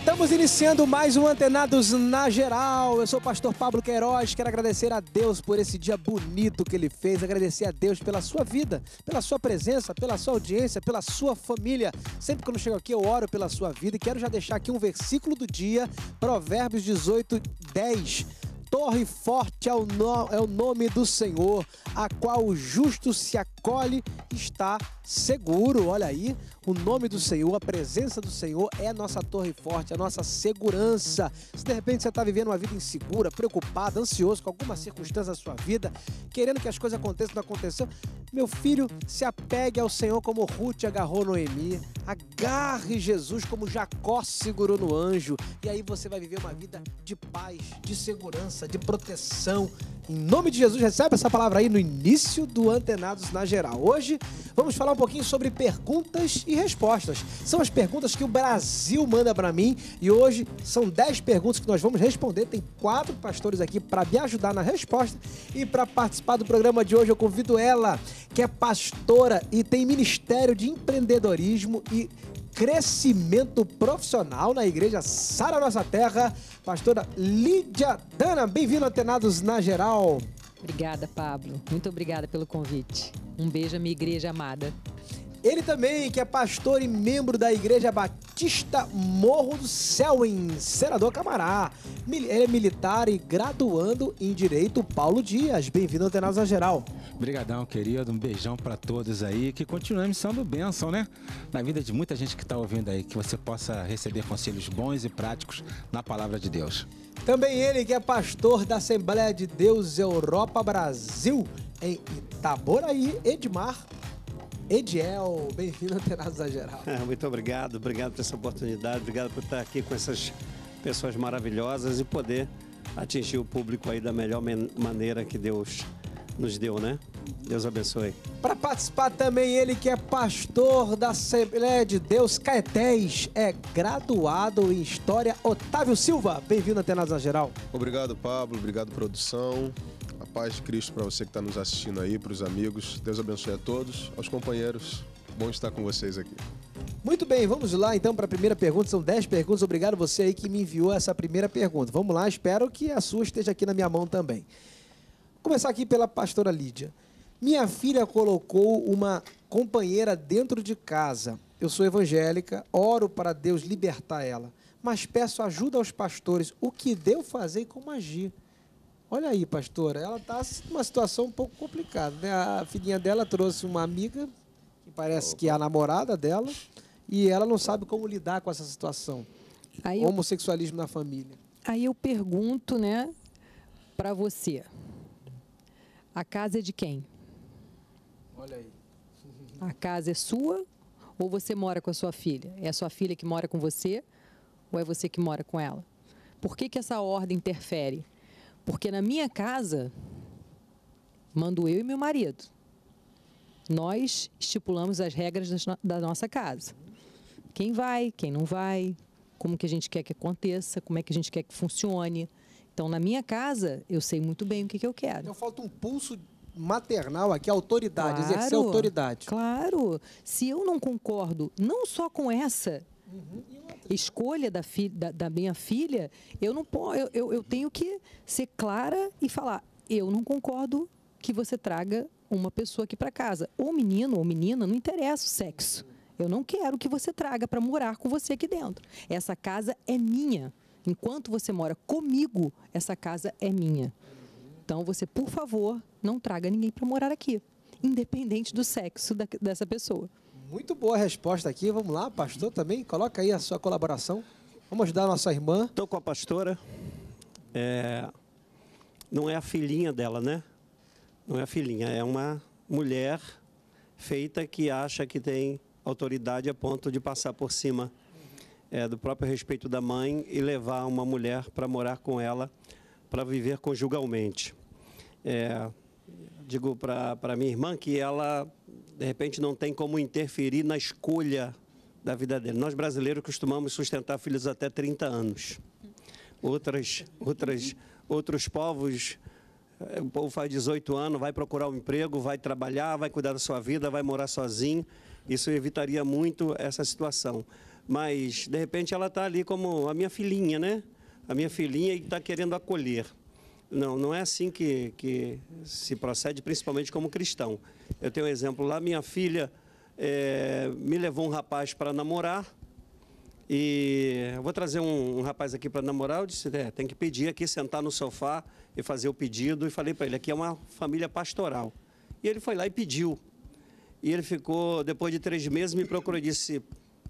Estamos iniciando mais um Antenados na Geral. Eu sou o pastor Pablo Queiroz. Quero agradecer a Deus por esse dia bonito que Ele fez. Agradecer a Deus pela sua vida, pela sua presença, pela sua audiência, pela sua família. Sempre que eu chego aqui eu oro pela sua vida e quero já deixar aqui um versículo do dia, Provérbios 18, 10. Torre forte é o nome do Senhor, a qual o justo se acolhe e está seguro. Olha aí, o nome do Senhor, a presença do Senhor é a nossa torre forte, a nossa segurança. Se de repente você está vivendo uma vida insegura, preocupado, ansioso com alguma circunstância da sua vida, querendo que as coisas aconteçam, não aconteceu, meu filho, se apegue ao Senhor como Ruth agarrou Noemi. Agarre Jesus como Jacó segurou no anjo. E aí você vai viver uma vida de paz, de segurança, de proteção. Em nome de Jesus, recebe essa palavra aí no início do Antenados na Geral. Hoje vamos falar um pouquinho sobre perguntas e respostas. São as perguntas que o Brasil manda para mim e hoje são 10 perguntas que nós vamos responder. Tem 4 pastores aqui para me ajudar na resposta e para participar do programa de hoje eu convido ela, que é pastora e tem ministério de empreendedorismo e crescimento profissional na Igreja Sara Nossa Terra, pastora Lídia Dana. Bem-vindo a Antenados na Geral. Obrigada, Pablo. Muito obrigada pelo convite. Um beijo à minha igreja amada. Ele também, que é pastor e membro da Igreja Batista Morro do Céu, em Senador Camará. Ele é militar e graduando em Direito, Paulo Dias. Bem-vindo ao Antenados na Geral. Obrigadão, querido. Um beijão para todos aí. Que continuemos sendo bênção, né? Na vida de muita gente que está ouvindo aí. Que você possa receber conselhos bons e práticos na palavra de Deus. Também ele, que é pastor da Assembleia de Deus Europa Brasil, em Itaboraí, Ediel. Bem-vindo ao Antenados na Geral. Muito obrigado por essa oportunidade, obrigado por estar aqui com essas pessoas maravilhosas e poder atingir o público aí da melhor maneira que Deus nos deu, né? Deus abençoe. Para participar também ele, que é pastor da Assembleia de Deus Caetés, é graduado em História, Otávio Silva. Bem-vindo ao Antenados na Geral. Obrigado, Pablo. Obrigado, produção. A paz de Cristo para você que está nos assistindo aí, para os amigos. Deus abençoe a todos, aos companheiros. Bom estar com vocês aqui. Muito bem, vamos lá então para a primeira pergunta. São 10 perguntas. Obrigado você aí que me enviou essa primeira pergunta. Vamos lá, espero que a sua esteja aqui na minha mão também. Vou começar aqui pela pastora Lídia. Minha filha colocou uma companheira dentro de casa. Eu sou evangélica, oro para Deus libertar ela, mas peço ajuda aos pastores. O que devo fazer e como agir? Olha aí, pastora, ela está numa situação um pouco complicada, né? A filhinha dela trouxe uma amiga, que parece que é a namorada dela, e ela não sabe como lidar com essa situação. Homossexualismo na família. Aí eu pergunto, né, para você. A casa é de quem? Olha aí. A casa é sua ou você mora com a sua filha? É a sua filha que mora com você ou é você que mora com ela? Por que essa ordem interfere? Porque na minha casa, mando eu e meu marido. Nós estipulamos as regras da nossa casa. Quem vai, quem não vai, como que a gente quer que aconteça, como é que a gente quer que funcione. Então, na minha casa, eu sei muito bem o que eu quero. Então, falta um pulso maternal aqui, autoridade, exercer autoridade. Claro. Se eu não concordo, não só com essa escolha da minha filha, eu tenho que ser clara e falar, eu não concordo que você traga uma pessoa aqui para casa. Ou menino ou menina, não interessa o sexo. Eu não quero que você traga para morar com você aqui dentro. Essa casa é minha. Enquanto você mora comigo, essa casa é minha. Então, você, por favor, não traga ninguém para morar aqui, independente do sexo dessa pessoa. Muito boa resposta aqui. Vamos lá, pastor, também. Coloca aí a sua colaboração. Vamos ajudar a nossa irmã. Estou com a pastora. Não é a filhinha dela, né? Não é a filhinha, é uma mulher feita que acha que tem autoridade a ponto de passar por cima do próprio respeito da mãe e levar uma mulher para morar com ela, para viver conjugalmente. Digo para minha irmã que ela, de repente, não tem como interferir na escolha da vida dele. Nós, brasileiros, costumamos sustentar filhos até 30 anos. Outros povos, o povo faz 18 anos, vai procurar um emprego, vai trabalhar, vai cuidar da sua vida, vai morar sozinho. Isso evitaria muito essa situação. mas de repente ela está ali como a minha filhinha, né? A minha filhinha e está querendo acolher. Não, não é assim que se procede, principalmente como cristão. Eu tenho um exemplo lá, minha filha me levou um rapaz para namorar, e eu vou trazer um rapaz aqui para namorar, eu disse, tem que pedir aqui, sentar no sofá e fazer o pedido, e falei para ele, aqui é uma família pastoral. E ele foi lá e pediu. E ele ficou, depois de 3 meses, me procurou e disse,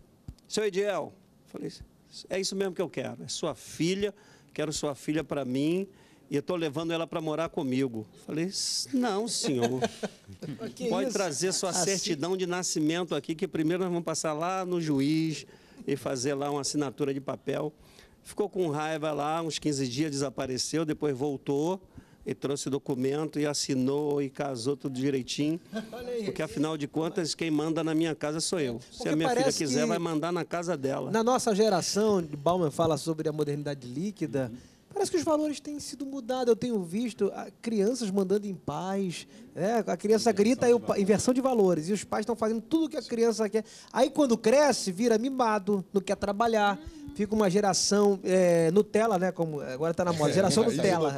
seu Ediel, falei, é isso mesmo que eu quero, é sua filha, quero sua filha para mim, e eu estou levando ela para morar comigo. Falei, não, senhor. Pode trazer sua certidão de nascimento aqui, que primeiro nós vamos passar lá no juiz e fazer lá uma assinatura de papel. Ficou com raiva lá, uns 15 dias desapareceu, depois voltou e trouxe documento e assinou e casou tudo direitinho. Porque, afinal de contas, quem manda na minha casa sou eu. Se a minha filha quiser, vai mandar na casa dela. Na nossa geração, Bauman fala sobre a modernidade líquida, parece que os valores têm sido mudados. Eu tenho visto crianças mandando em paz, a criança grita, inversão de valores, e os pais estão fazendo tudo o que a criança quer. Aí, quando cresce, vira mimado, não quer trabalhar. Fica uma geração Nutella, né? Como agora está na moda, geração Nutella.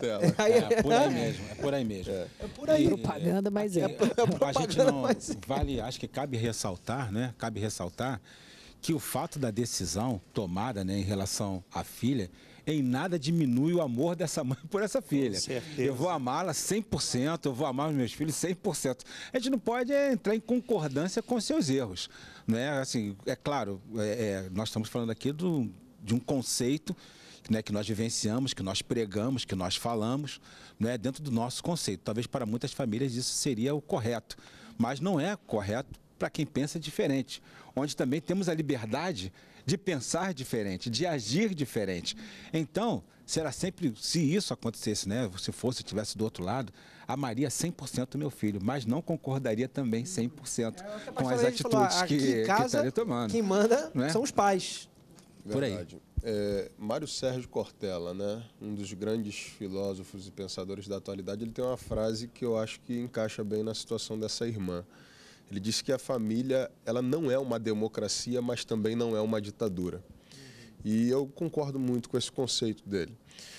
É por aí mesmo, é por aí mesmo. É por aí. Propaganda, mas a gente não vale, acho que cabe ressaltar, né? Cabe ressaltar que o fato da decisão tomada, né, em relação à filha, em nada diminui o amor dessa mãe por essa filha. Com certeza. Eu vou amá-la 100%, eu vou amar os meus filhos 100%. A gente não pode entrar em concordância com seus erros, né? Assim, é claro, nós estamos falando aqui de um conceito, né, que nós vivenciamos, que nós pregamos, que nós falamos, né, dentro do nosso conceito. Talvez para muitas famílias isso seria o correto, mas não é correto para quem pensa diferente, onde também temos a liberdade de pensar diferente, de agir diferente. Então, será sempre, se isso acontecesse, né, se tivesse do outro lado, amaria 100% o meu filho, mas não concordaria também 100% com as atitudes que estaria tomando. Quem manda, né, são os pais. Por aí. Verdade. Mário Sérgio Cortella, né, um dos grandes filósofos e pensadores da atualidade, ele tem uma frase que eu acho que encaixa bem na situação dessa irmã. Ele disse que a família, ela não é uma democracia, mas também não é uma ditadura. E eu concordo muito com esse conceito dele.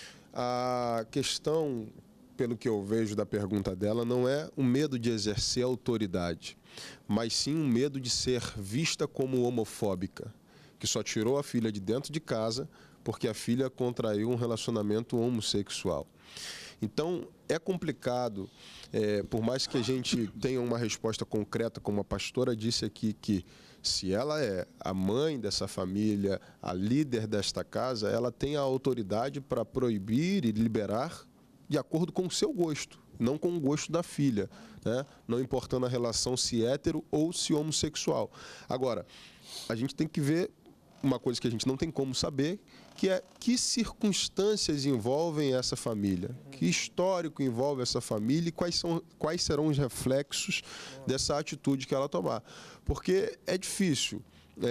A questão, pelo que eu vejo da pergunta dela, não é o medo de exercer autoridade, mas sim o medo de ser vista como homofóbica, que só tirou a filha de dentro de casa porque a filha contraiu um relacionamento homossexual. Então, é complicado, por mais que a gente tenha uma resposta concreta, como a pastora disse aqui, que se ela é a mãe dessa família, a líder desta casa, ela tem a autoridade para proibir e liberar de acordo com o seu gosto, não com o gosto da filha, né? Não importando a relação se hétero ou se homossexual. Agora, a gente tem que ver uma coisa que a gente não tem como saber, que é que circunstâncias envolvem essa família, que histórico envolve essa família e quais serão os reflexos dessa atitude que ela tomar. Porque é difícil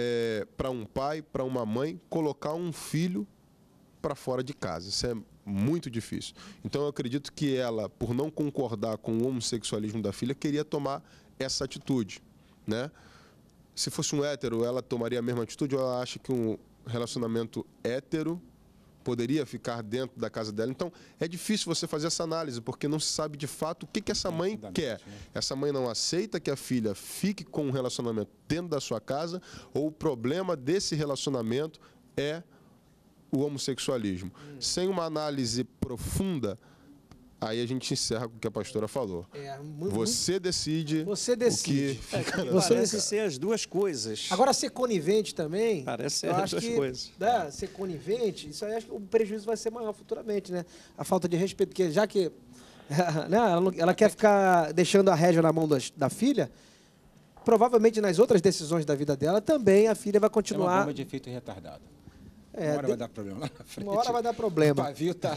para um pai, para uma mãe, colocar um filho para fora de casa. Isso é muito difícil. Então eu acredito que ela, por não concordar com o homossexualismo da filha, queria tomar essa atitude, né? Se fosse um hétero, ela tomaria a mesma atitude, ou ela acha que um relacionamento hétero poderia ficar dentro da casa dela? Então, é difícil você fazer essa análise, porque não se sabe de fato o que essa mãe quer. Essa mãe não aceita que a filha fique com um relacionamento dentro da sua casa, ou o problema desse relacionamento é o homossexualismo. Sem uma análise profunda, aí a gente encerra com o que a pastora falou. Você decide. Você decide. O que fica na Parece ser as duas coisas. Agora, ser conivente também. Parece ser as duas coisas. Ser conivente, isso aí acho que o prejuízo vai ser maior futuramente, né? A falta de respeito, porque já que né, ela quer ficar deixando a rédea na mão da filha, provavelmente nas outras decisões da vida dela também a filha vai continuar. É uma bomba de efeito retardado. Uma hora vai dar problema lá na frente. Uma hora vai dar problema. O pavio tá...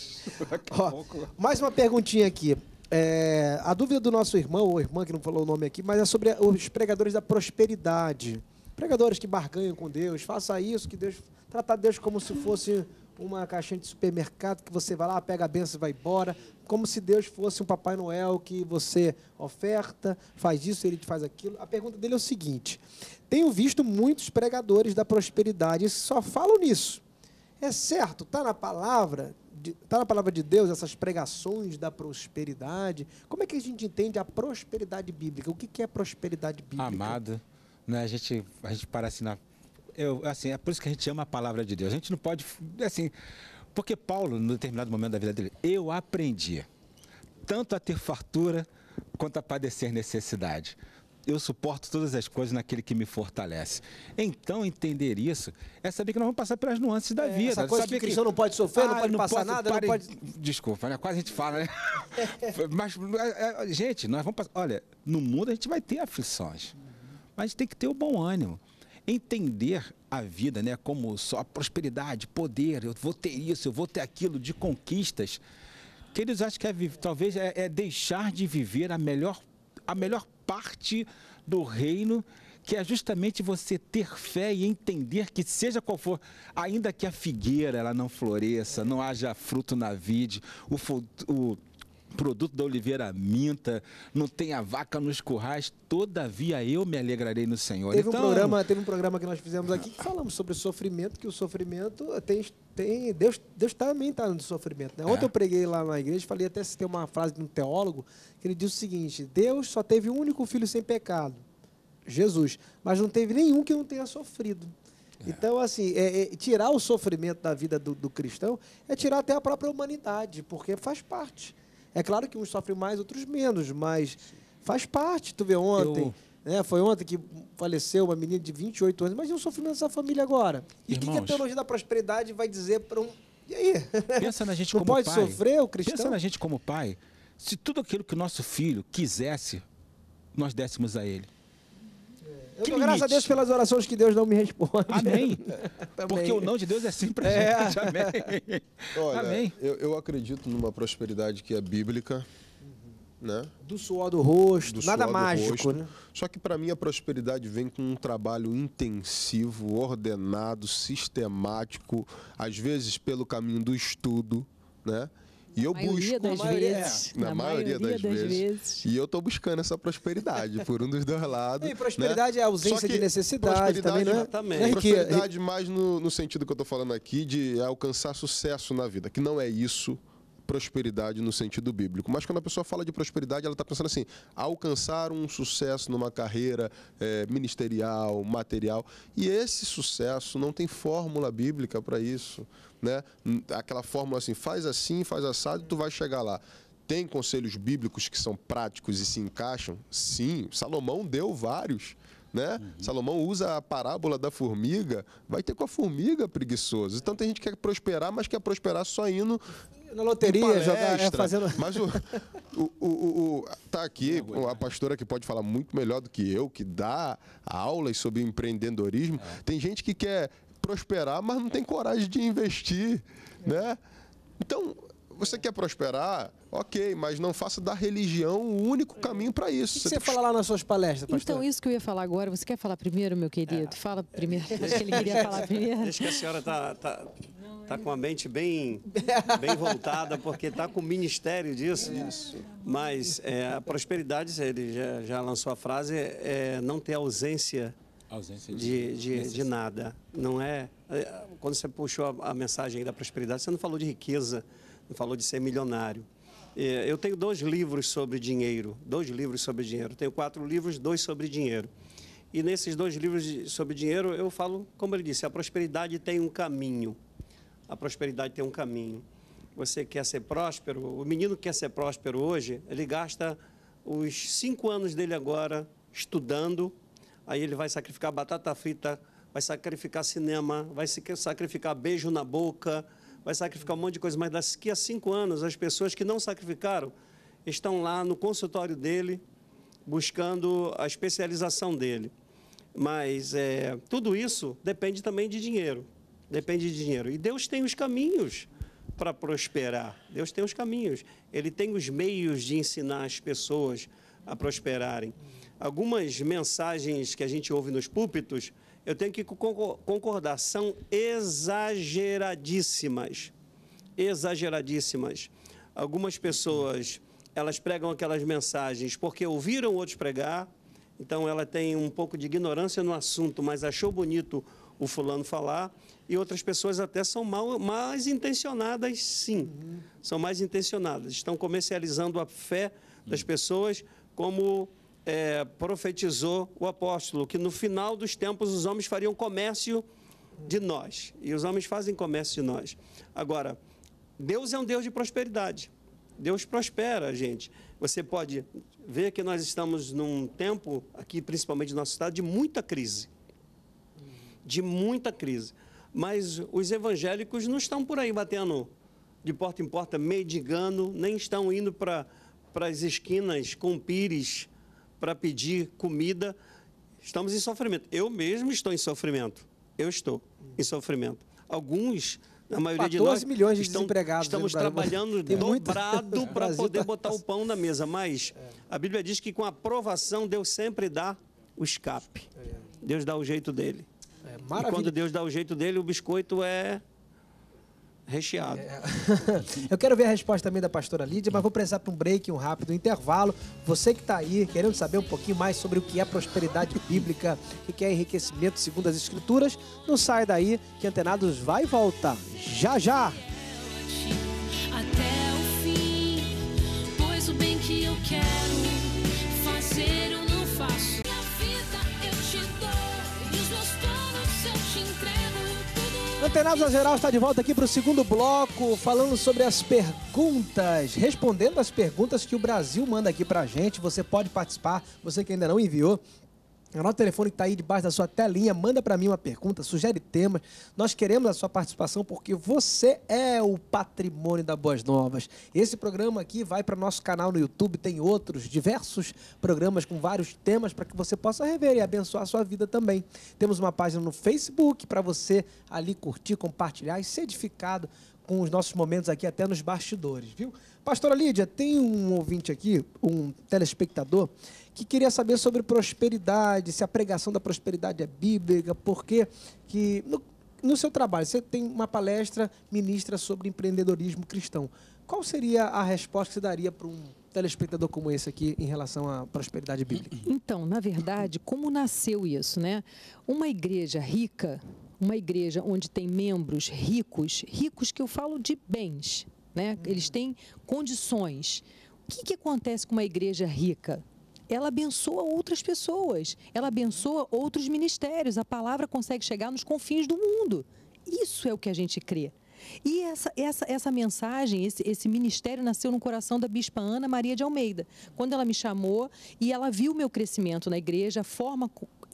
Mais uma perguntinha aqui. A dúvida do nosso irmão, ou irmã que não falou o nome aqui, mas é sobre os pregadores da prosperidade. Pregadores que barganham com Deus, faça isso, que Deus... Tratar Deus como se fosse uma caixinha de supermercado que você vai lá, pega a benção e vai embora, como se Deus fosse um Papai Noel que você oferta, faz isso, ele te faz aquilo. A pergunta dele é o seguinte: tenho visto muitos pregadores da prosperidade que só falam nisso. É certo? Está na palavra de Deus essas pregações da prosperidade? Como é que a gente entende a prosperidade bíblica? O que é prosperidade bíblica? Amado, né? A gente parece assim, é por isso que a gente ama a palavra de Deus. A gente não pode, assim, porque Paulo, no determinado momento da vida dele, eu aprendi tanto a ter fartura quanto a padecer necessidade. Eu suporto todas as coisas naquele que me fortalece. Então, entender isso é saber que nós vamos passar pelas nuances da vida. Essa coisa saber que o cristão não pode sofrer, não pode passar nada, não pode... Desculpa, né? Quase a gente fala, né? Mas, gente, nós vamos passar... Olha, no mundo a gente vai ter aflições, mas a gente tem que ter o bom ânimo. Entender a vida, né, como só prosperidade, poder, eu vou ter isso, eu vou ter aquilo, de conquistas. Queridos, acho que talvez é deixar de viver a melhor parte do reino, que é justamente você ter fé e entender que, seja qual for, ainda que a figueira ela não floresça, não haja fruto na vide, o produto da oliveira minta, não tenha vaca nos currais, todavia eu me alegrarei no Senhor. Teve um programa que nós fizemos aqui que falamos sobre o sofrimento, que o sofrimento Deus também está no sofrimento, né? Ontem eu preguei lá na igreja, falei, até se tem uma frase de um teólogo, que ele diz o seguinte: Deus só teve um único filho sem pecado, Jesus, mas não teve nenhum que não tenha sofrido. Então, assim, tirar o sofrimento da vida do cristão é tirar até a própria humanidade, porque faz parte. É claro que uns sofrem mais, outros menos, mas faz parte. Tu vê ontem, né? Foi ontem que faleceu uma menina de 28 anos. Imagina o sofrimento dessa família agora. E o que a teologia da prosperidade vai dizer para um... E aí? Pensa na gente não como pai. Não pode sofrer o cristão? Pensa na gente como pai. Se tudo aquilo que o nosso filho quisesse, nós dessemos a ele. Eu dou graças a Deus pelas orações que Deus não me responde. Amém. Porque o não de Deus é sim pra gente. Amém. Olha, Amém. Eu acredito numa prosperidade que é bíblica, né? Do suor do rosto, nada suor mágico, do rosto. né? Só que para mim a prosperidade vem com um trabalho intensivo, ordenado, sistemático, às vezes pelo caminho do estudo, né? E eu busco na maioria das vezes. E eu estou buscando essa prosperidade por um dos dois lados. E prosperidade, né? É ausência de necessidade também, né? Também. Prosperidade mais no sentido que eu estou falando aqui de alcançar sucesso na vida, que não é isso. Prosperidade no sentido bíblico. Mas quando a pessoa fala de prosperidade, ela está pensando assim, alcançar um sucesso numa carreira ministerial, material. E esse sucesso não tem fórmula bíblica para isso, né? Aquela fórmula assim, faz assado e tu vai chegar lá. Tem conselhos bíblicos que são práticos e se encaixam? Sim, Salomão deu vários. Né? Salomão usa a parábola da formiga, vai ter com a formiga preguiçoso. Então tem gente que quer prosperar, mas quer prosperar só indo na loteria, jogar, fazendo... Mas tá aqui a pastora que pode falar muito melhor do que eu, que dá aulas sobre empreendedorismo. Tem gente que quer prosperar, mas não tem coragem de investir, né? Então, você quer prosperar, ok, mas não faça da religião o único caminho para isso. O que você fala lá nas suas palestras, pastor? Então, isso que eu ia falar agora, você quer falar primeiro, meu querido? Fala primeiro, acho que ele queria falar primeiro. Acho que a senhora tá com a mente bem voltada, porque está com o ministério disso. Isso. Mas a prosperidade, ele já lançou a frase, não ter ausência de nada. Não é... Quando você puxou a mensagem aí da prosperidade, você não falou de riqueza, não falou de ser milionário. Eu tenho 2 livros sobre dinheiro, Tenho 4 livros, 2 sobre dinheiro. E nesses 2 livros sobre dinheiro, eu falo, como ele disse, a prosperidade tem um caminho. A prosperidade tem um caminho. Você quer ser próspero? O menino que quer ser próspero hoje, ele gasta os 5 anos dele agora estudando, aí ele vai sacrificar batata frita, vai sacrificar cinema, vai sacrificar beijo na boca, vai sacrificar um monte de coisa, mas daqui a 5 anos, as pessoas que não sacrificaram estão lá no consultório dele, buscando a especialização dele. Mas tudo isso depende também de dinheiro. Depende de dinheiro. E Deus tem os caminhos para prosperar. Deus tem os caminhos. Ele tem os meios de ensinar as pessoas a prosperarem. Algumas mensagens que a gente ouve nos púlpitos, eu tenho que concordar, são exageradíssimas. Exageradíssimas. Algumas pessoas, elas pregam aquelas mensagens porque ouviram outros pregar, então ela tem um pouco de ignorância no assunto, mas achou bonito o fulano falar, e outras pessoas até são mais intencionadas, sim, são mais intencionadas, estão comercializando a fé das pessoas, como profetizou o apóstolo, que no final dos tempos os homens fariam comércio de nós, e os homens fazem comércio de nós. Agora, Deus é um Deus de prosperidade, Deus prospera a gente. Você pode ver que nós estamos num tempo, aqui principalmente no nosso estado, de muita crise. De muita crise. Mas os evangélicos não estão por aí batendo de porta em porta, mendigando, nem estão indo para as esquinas com pires para pedir comida. Estamos em sofrimento. Eu mesmo estou em sofrimento. Eu estou em sofrimento. Alguns, a maioria de nós, 14 milhões de desempregados. Estamos trabalhando dobrado para poder botar o pão na mesa. Mas a Bíblia diz que com a provação Deus sempre dá o escape. Deus dá o jeito dele. E quando Deus dá o jeito dele, o biscoito é recheado. Eu quero ver a resposta também da pastora Lídia, mas vou precisar para um break, um rápido intervalo. Você que está aí querendo saber um pouquinho mais sobre o que é prosperidade bíblica, o que é enriquecimento segundo as Escrituras, não sai daí que Antenados vai voltar já já. Até o fim, pois o bem que eu quero fazer eu não faço. Minha vida eu te dou e os meus planos eu te entrego. Antenados na Geral está de volta aqui para o segundo bloco, falando sobre as perguntas, respondendo as perguntas que o Brasil manda aqui para a gente. Você pode participar, você que ainda não enviou. Anota o telefone que está aí debaixo da sua telinha, manda para mim uma pergunta, sugere temas. Nós queremos a sua participação porque você é o patrimônio da Boas Novas. Esse programa aqui vai para o nosso canal no YouTube, tem outros, diversos programas com vários temas para que você possa rever e abençoar a sua vida também. Temos uma página no Facebook para você ali curtir, compartilhar e ser edificado com os nossos momentos aqui até nos bastidores, viu? Pastora Lídia, tem um ouvinte aqui, um telespectador, que queria saber sobre prosperidade, se a pregação da prosperidade é bíblica, porque que no seu trabalho você tem uma palestra, ministra sobre empreendedorismo cristão. Qual seria a resposta que você daria para um telespectador como esse aqui em relação à prosperidade bíblica? Então, na verdade, como nasceu isso, né? Uma igreja rica, uma igreja onde tem membros ricos, ricos que eu falo de bens, né? Eles têm condições. O que acontece com uma igreja rica? Ela abençoa outras pessoas, ela abençoa outros ministérios, a palavra consegue chegar nos confins do mundo. Isso é o que a gente crê. E essa mensagem, esse ministério nasceu no coração da bispa Ana Maria de Almeida, quando ela me chamou e ela viu o meu crescimento na igreja, a forma...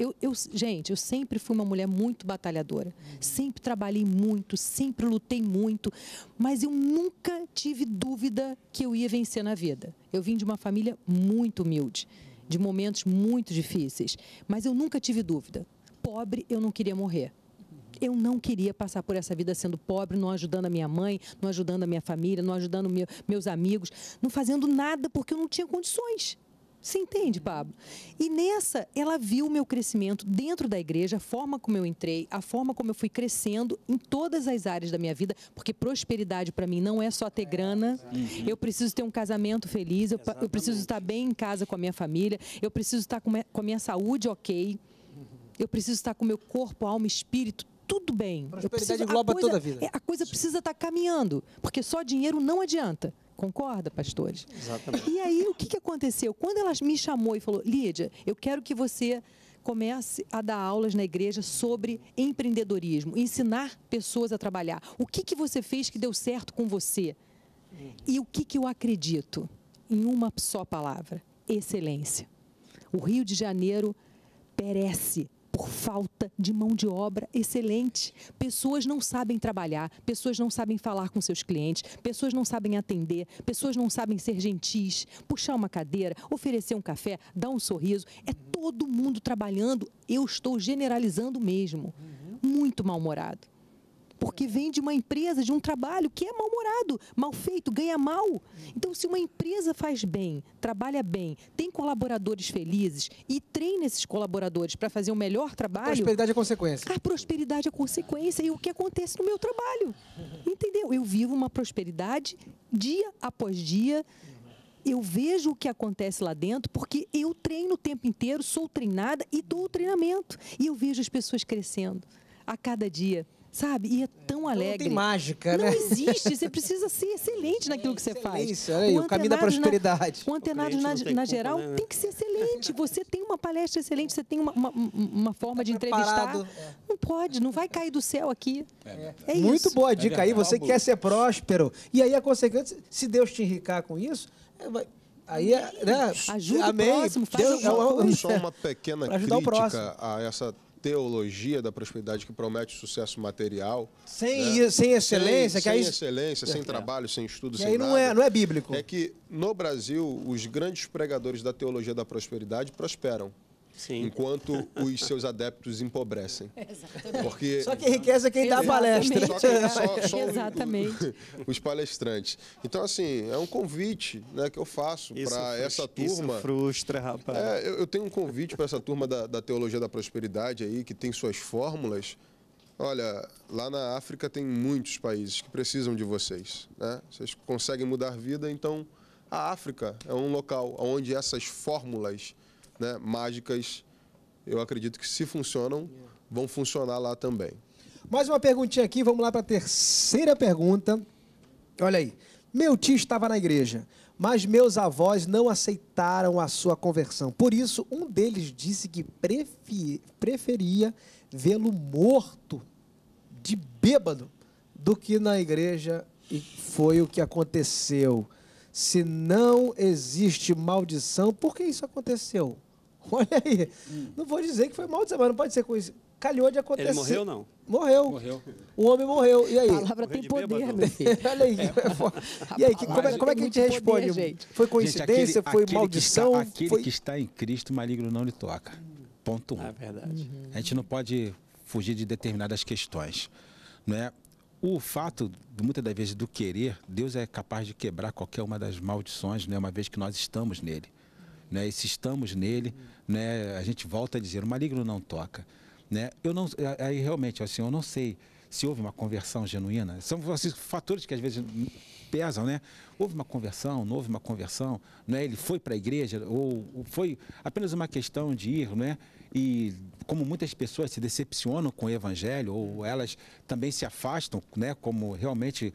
Gente, eu sempre fui uma mulher muito batalhadora, sempre trabalhei muito, sempre lutei muito, mas eu nunca tive dúvida que eu ia vencer na vida. Eu vim de uma família muito humilde, de momentos muito difíceis, mas eu nunca tive dúvida. Pobre, eu não queria morrer. Eu não queria passar por essa vida sendo pobre, não ajudando a minha mãe, não ajudando a minha família, não ajudando meus amigos, não fazendo nada porque eu não tinha condições. Você entende, Pablo? E nessa, ela viu o meu crescimento dentro da igreja, a forma como eu entrei, a forma como eu fui crescendo em todas as áreas da minha vida, porque prosperidade para mim não é só ter grana, eu preciso ter um casamento feliz, eu preciso estar bem em casa com a minha família, eu preciso estar com a minha saúde ok, eu preciso estar com o meu corpo, alma, espírito, tudo bem. Prosperidade engloba toda a vida. A coisa precisa estar caminhando, porque só dinheiro não adianta. Concorda, pastores? Exatamente. E aí, o que aconteceu? Quando ela me chamou e falou, Lídia, eu quero que você comece a dar aulas na igreja sobre empreendedorismo, ensinar pessoas a trabalhar. O que você fez que deu certo com você? E o que eu acredito? Em uma só palavra, excelência. O Rio de Janeiro perece por falta de mão de obra excelente. Pessoas não sabem trabalhar, pessoas não sabem falar com seus clientes, pessoas não sabem atender, pessoas não sabem ser gentis, puxar uma cadeira, oferecer um café, dar um sorriso. É todo mundo trabalhando, eu estou generalizando mesmo, muito mal-humorado. porque vem de uma empresa, de um trabalho que é mal-humorado, mal feito, ganha mal. Então, se uma empresa faz bem, trabalha bem, tem colaboradores felizes e treina esses colaboradores para fazer o melhor trabalho... Prosperidade é consequência. A prosperidade é consequência e o que acontece no meu trabalho. Entendeu? Eu vivo uma prosperidade dia após dia. Eu vejo o que acontece lá dentro porque eu treino o tempo inteiro, sou treinada e dou o treinamento. E eu vejo as pessoas crescendo a cada dia, sabe? E é tão alegre. Não tem mágica, né? Não existe. Você precisa ser excelente naquilo que você faz. Excelência, olha aí, o caminho da prosperidade. O Antenados cliente não tem na culpa, geral né? tem que ser excelente. Você tem uma palestra excelente, você tem uma forma de entrevistar. preparado. Não pode, não vai cair do céu aqui. É Muito isso. boa dica aí, verdade. você quer ser próspero. E aí a consequência, se Deus te enricar com isso, aí né? Ajuda o Amém. próximo, faz Deus, alguma coisa. Só uma pequena Pra ajudar o crítica a essa teologia da prosperidade que promete sucesso material. sem excelência, sem, que aí, sem excelência, sem trabalho, sem estudo, que sem aí nada. não é bíblico. É que no Brasil, os grandes pregadores da teologia da prosperidade prosperam, Sim. enquanto os seus adeptos empobrecem. Porque Só que enriquece é quem dá a palestra. só que- só Exatamente. os palestrantes. Então, assim, é um convite, né, que eu faço para essa turma. Isso frustra, rapaz. Eu tenho um convite para essa turma da teologia da prosperidade aí, que tem suas fórmulas. Olha, lá na África tem muitos países que precisam de vocês, né? Vocês conseguem mudar vida, então a África é um local onde essas fórmulas, né, mágicas, eu acredito que se funcionam, vão funcionar lá também. Mais uma perguntinha aqui, vamos lá para a terceira pergunta. Olha aí. Meu tio estava na igreja, mas meus avós não aceitaram a sua conversão. Por isso, um deles disse que preferia vê-lo morto de bêbado do que na igreja, e foi o que aconteceu. Se não existe maldição, por que isso aconteceu? Olha aí. Não vou dizer que foi maldição, mas não pode ser coisa. Calhou de acontecer. Ele morreu ou não? Morreu. O homem morreu. E aí? A palavra tem de poder, bêbado. meu filho. Olha aí. E aí, como é que a gente responde? gente. Foi coincidência? Foi maldição? Aquele que está em Cristo, maligno não lhe toca. Ponto 1. É verdade. A gente não pode fugir de determinadas questões, não é? O fato, muitas das vezes, do querer, Deus é capaz de quebrar qualquer uma das maldições, né? Uma vez que nós estamos nele, né? E se estamos nele, né? A gente volta a dizer, o maligno não toca, né? Eu não, aí realmente, assim, eu não sei se houve uma conversão genuína. São assim, fatores que às vezes pesam, né? Houve uma conversão, não houve uma conversão, né? Ele foi para a igreja ou foi apenas uma questão de ir, né? E como muitas pessoas se decepcionam com o evangelho ou elas também se afastam, né? Como realmente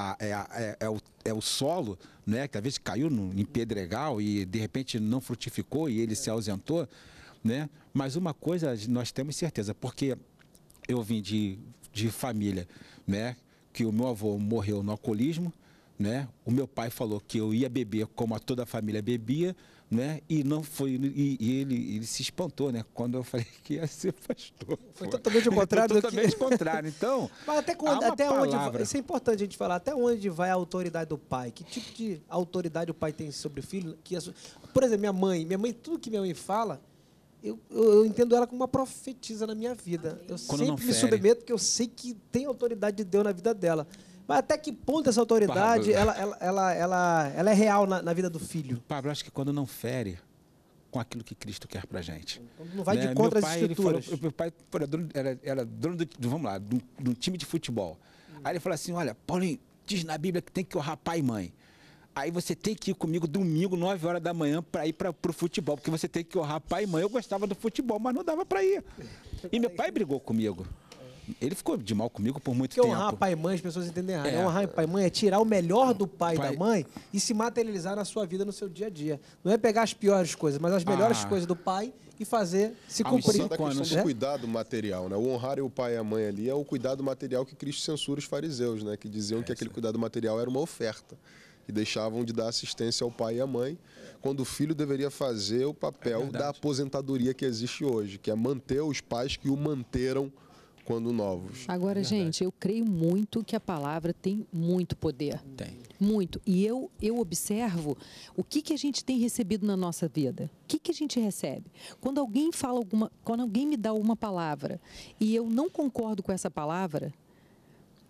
é o solo, né? Que às vezes caiu em pedregal e de repente não frutificou e ele se ausentou, né? Mas uma coisa nós temos certeza, porque eu vim de família, né? Que o meu avô morreu no alcoolismo, né? O meu pai falou que eu ia beber como toda a família bebia, né? E não foi, e ele se espantou, né? Quando eu falei que ia ser pastor. Foi totalmente o contrário do que... Totalmente contrário. Então, Mas até onde, isso é importante a gente falar, até onde vai a autoridade do pai? Que tipo de autoridade o pai tem sobre o filho? Por exemplo, minha mãe, tudo que minha mãe fala, eu entendo ela como uma profetisa na minha vida. Eu Quando não sempre me fere. submeto, porque eu sei que tem autoridade de Deus na vida dela. Mas até que ponto essa autoridade ela é real na vida do filho? Pablo, acho que quando não fere com aquilo que Cristo quer pra gente. Quando não vai de Né? contra Meu as pai, ele falou, escrituras. meu pai era dono vamos lá, de um time de futebol. Aí ele falou assim, olha, Paulinho, diz na Bíblia que tem que honrar pai e mãe. Aí você tem que ir comigo domingo, 9 horas da manhã, para ir para o futebol, porque você tem que honrar pai e mãe. Eu gostava do futebol, mas não dava para ir. E meu pai brigou comigo. Ele ficou de mal comigo por muito Porque tempo. honrar pai e mãe, as pessoas entendem errado. É. Honrar pai e mãe é tirar o melhor do pai e Pai- da mãe e se materializar na sua vida, no seu dia a dia. Não é pegar as piores coisas, mas as melhores coisas do pai e fazer se Aos cumprir. Só da questão do né? cuidado material, né? O honrar o pai e a mãe ali é o cuidado material que Cristo censura os fariseus, né? Que diziam que aquele cuidado material era uma oferta. E deixavam de dar assistência ao pai e à mãe, quando o filho deveria fazer o papel da aposentadoria que existe hoje, que é manter os pais que o manteram quando novos. Agora, gente, eu creio muito que a palavra tem muito poder. Tem. Muito. E eu observo o que a gente tem recebido na nossa vida. O que a gente recebe? Quando alguém quando alguém me dá uma palavra e eu não concordo com essa palavra,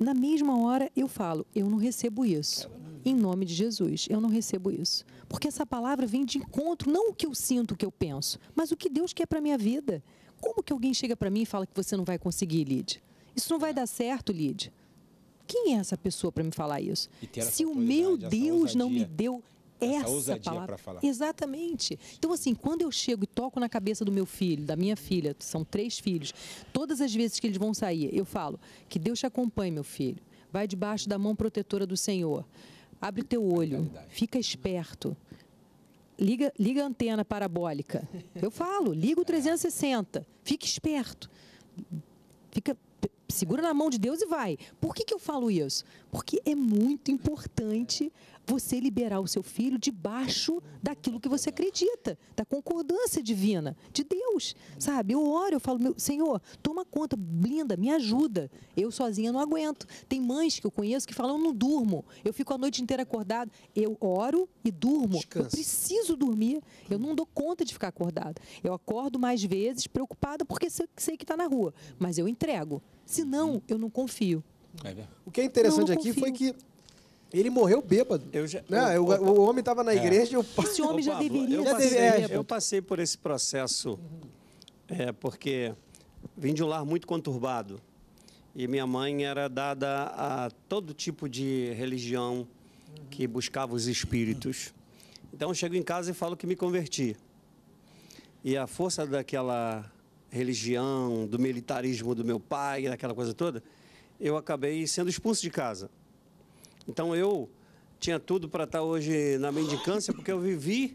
Na mesma hora eu falo, eu não recebo isso. Em nome de Jesus, eu não recebo isso. Porque essa palavra vem de encontro, não o que eu sinto, o que eu penso, mas o que Deus quer para a minha vida. Como que alguém chega para mim e fala que você não vai conseguir, Lide? Isso não vai dar certo, Lide. Quem é essa pessoa para me falar isso? Se o meu Deus não me deu essa palavra para falar. Exatamente. Então, assim, quando eu chego e toco na cabeça do meu filho, da minha filha, são 3 filhos, todas as vezes que eles vão sair, eu falo, que Deus te acompanhe, meu filho. Vai debaixo da mão protetora do Senhor. Abre teu olho, fica esperto. Liga a antena parabólica. Eu falo, liga o 360, fica esperto. Segura na mão de Deus e vai. Por que eu falo isso? Porque é muito importante você liberar o seu filho debaixo daquilo que você acredita, da concordância divina, de Deus, sabe? Eu oro, eu falo, meu Senhor, toma conta, blinda, me ajuda. Eu sozinha não aguento. Tem mães que eu conheço que falam, eu não durmo, eu fico a noite inteira acordado. Eu oro e durmo. Descansa. Eu preciso dormir, eu não dou conta de ficar acordada. Eu acordo mais vezes preocupada porque sei que está na rua, mas eu entrego. Senão, eu não confio. O que é interessante Não aqui confio. foi que ele morreu bêbado. O homem estava na igreja e eu... Esse homem já Pablo, deveria eu ser passei, bêbado. eu passei por esse processo porque vim de um lar muito conturbado e minha mãe era dada a todo tipo de religião que buscava os espíritos. Então eu chego em casa e falo que me converti. E a força daquela religião, do militarismo do meu pai, daquela coisa toda, eu acabei sendo expulso de casa. Então eu tinha tudo para estar hoje na mendicância, porque eu vivi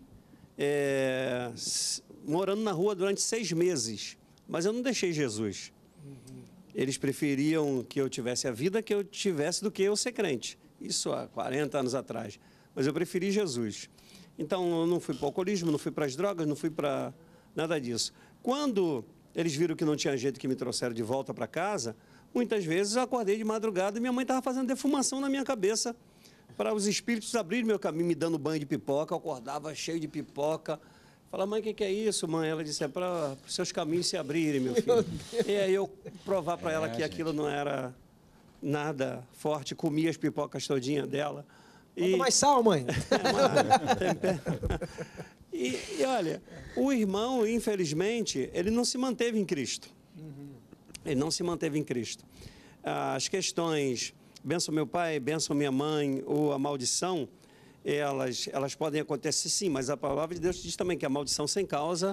morando na rua durante 6 meses, mas eu não deixei Jesus. Eles preferiam que eu tivesse a vida que eu tivesse do que eu ser crente. Isso há 40 anos atrás. Mas eu preferi Jesus. Então eu não fui para o alcoolismo, não fui para as drogas, não fui para nada disso. Quando eles viram que não tinha jeito, que me trouxeram de volta para casa, muitas vezes eu acordei de madrugada e minha mãe estava fazendo defumação na minha cabeça para os espíritos abrirem meu caminho, me dando banho de pipoca. Eu acordava cheio de pipoca. Falava, mãe, o que é isso, mãe? Ela disse, é para os seus caminhos se abrirem, meu filho. E aí eu provar para ela que aquilo não era nada forte, comia as pipocas todinhas dela. Bota mais sal, mãe. E olha, o irmão, infelizmente, ele não se manteve em Cristo. Ele não se manteve em Cristo. As questões, benção meu pai, benção minha mãe, ou a maldição, elas podem acontecer sim, mas a palavra de Deus diz também que a maldição sem causa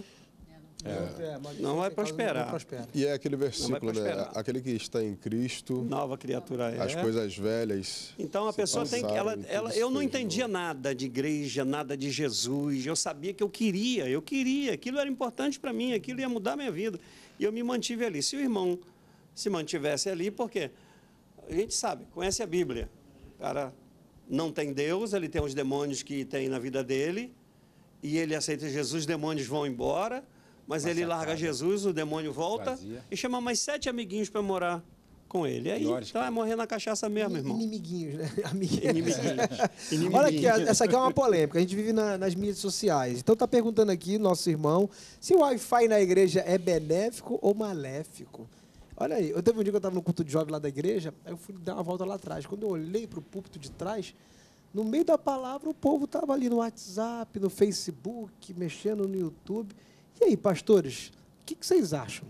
não vai prosperar. E é aquele versículo, né? Aquele que está em Cristo, Nova criatura é. as coisas velhas. Então a pessoa tem que. Eu não entendia nada de igreja, nada de Jesus. Eu sabia que eu queria, aquilo era importante para mim, aquilo ia mudar a minha vida. E eu me mantive ali. Se o irmão se mantivesse ali, porque a gente sabe, conhece a Bíblia. O cara não tem Deus, ele tem os demônios que tem na vida dele, e ele aceita Jesus, os demônios vão embora. Mas ele larga Jesus, o demônio volta e chama mais 7 amiguinhos para morar com ele. Aí vai morrer na cachaça mesmo, irmão. Inimiguinhos, né? Inimiguinhos. Olha aqui, essa aqui é uma polêmica. A gente vive nas mídias sociais. Então tá perguntando aqui, nosso irmão, se o Wi-Fi na igreja é benéfico ou maléfico. Olha aí, eu teve um dia que eu estava no culto de jovem lá da igreja, aí eu fui dar uma volta lá atrás. Quando eu olhei para o púlpito de trás, no meio da palavra, o povo estava ali no WhatsApp, no Facebook, mexendo no YouTube. E aí, pastores, o que vocês acham?